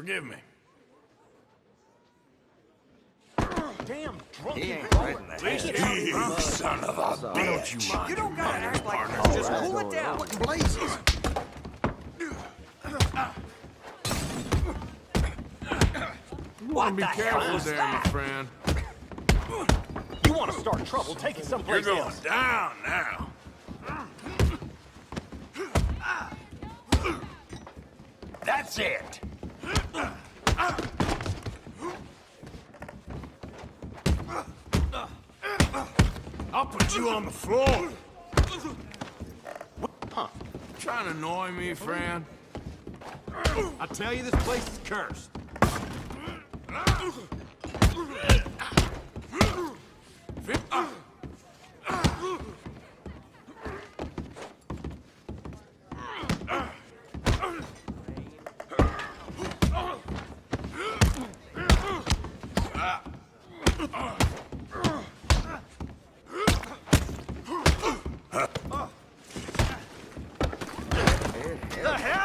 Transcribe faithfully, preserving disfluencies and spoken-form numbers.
Forgive me. Damn drunk He ain't controller. right in the Least head. you, you son of a Why bitch. don't you mind You don't gotta act like partner. this. Just All right, cool it going down. on. What in blazes? You want to be the hell careful was there, that? my friend. You want to start trouble? Take it You're someplace going else. down now. That's it. I'll put you on the floor. Huh? Trying to annoy me, friend? I tell you, this place is cursed. The hell?